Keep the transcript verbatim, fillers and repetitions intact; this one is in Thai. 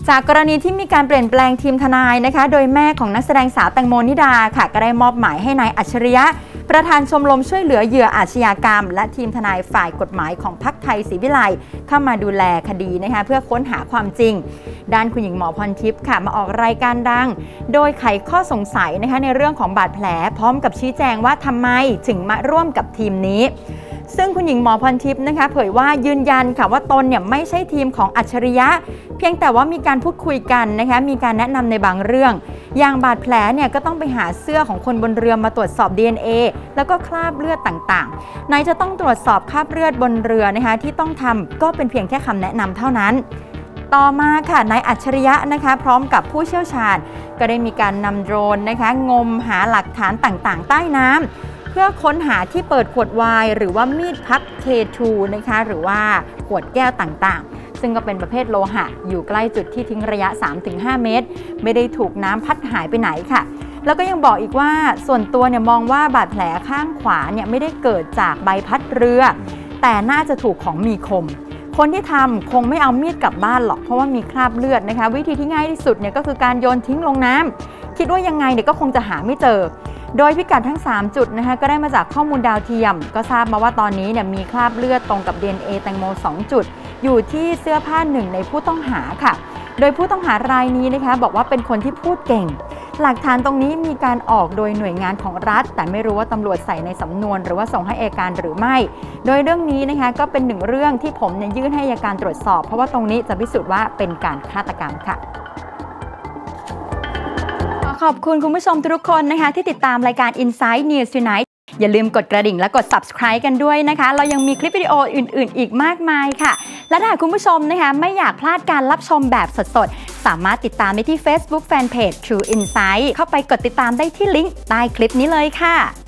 จากกรณีที่มีการเปลี่ยนแปลงทีมทนายนะคะโดยแม่ของนักแสดงสาวแตงโมนิดาค่ะก็ได้มอบหมายให้นายอัจฉริยะประธานชมรมช่วยเหลือเหยื่ออาชญากรรมและทีมทนายฝ่ายกฎหมายของพรรคไทยศรีวิไลเข้ามาดูแลคดีนะคะเพื่อค้นหาความจริงด้านคุณหญิงหมอพรทิพย์ค่ะมาออกรายการดังโดยไขข้อสงสัยนะคะในเรื่องของบาดแผลพร้อมกับชี้แจงว่าทำไมถึงมาร่วมกับทีมนี้ซึ่งคุณหญิงหมอพรทิพย์นะคะเผยว่ายืนยันค่ะว่าตนเนี่ยไม่ใช่ทีมของอัจฉริยะเพียงแต่ว่ามีการพูดคุยกันนะคะมีการแนะนำในบางเรื่องอย่างบาดแผลเนี่ยก็ต้องไปหาเสื้อของคนบนเรือมาตรวจสอบ ดี เอ็น เอ แล้วก็คราบเลือดต่างๆไหนจะต้องตรวจสอบคราบเลือดบนเรือนะคะที่ต้องทำก็เป็นเพียงแค่คำแนะนำเท่านั้นต่อมาค่ะนายอัจฉริยะนะคะพร้อมกับผู้เชี่ยวชาญก็ได้มีการนำโดรนนะคะงมหาหลักฐานต่างๆใต้น้ำเพื่อค้นหาที่เปิดขวดไวน์หรือว่ามีดพับ เค ทู นะคะหรือว่าขวดแก้วต่างๆซึ่งก็เป็นประเภทโลหะอยู่ใกล้จุดที่ทิ้งระยะ สามถึงห้า เมตรไม่ได้ถูกน้ำพัดหายไปไหนค่ะแล้วก็ยังบอกอีกว่าส่วนตัวเนี่ยมองว่าบาดแผลข้างขวาเนี่ยไม่ได้เกิดจากใบพัดเรือแต่น่าจะถูกของมีคมคนที่ทำคงไม่เอามีดกลับบ้านหรอกเพราะว่ามีคราบเลือดนะคะวิธีที่ง่ายที่สุดเนี่ยก็คือการโยนทิ้งลงน้ำคิดว่ายังไงเนี่ยก็คงจะหาไม่เจอโดยพิกัดทั้งสามจุดนะคะก็ได้มาจากข้อมูลดาวเทียมก็ทราบมาว่าตอนนี้เนี่ยมีคราบเลือดตรงกับ ดี เอ็น เอ แตงโมสองจุดอยู่ที่เสื้อผ้าหนึ่งในผู้ต้องหาค่ะโดยผู้ต้องหารายนี้นะคะบอกว่าเป็นคนที่พูดเก่งหลักฐานตรงนี้มีการออกโดยหน่วยงานของรัฐแต่ไม่รู้ว่าตำรวจใส่ในสำนวนหรือว่าส่งให้อัยการหรือไม่โดยเรื่องนี้นะคะก็เป็นหนึ่งเรื่องที่ผมเนี่ยยื่นให้อัยการตรวจสอบเพราะว่าตรงนี้จะพิสูจน์ว่าเป็นการฆาตกรรมค่ะขอบคุณคุณผู้ชมทุกคนนะคะที่ติดตามรายการ Inside News Tonight อย่าลืมกดกระดิ่งและกด Subscribe กันด้วยนะคะเรายังมีคลิปวิดีโออื่นๆอีกมากมายค่ะและถ้าคุณผู้ชมนะคะไม่อยากพลาดการรับชมแบบสดๆสามารถติดตามได้ที่ Facebook Fanpage True Insight เข้าไปกดติดตามได้ที่ลิงก์ใต้คลิปนี้เลยค่ะ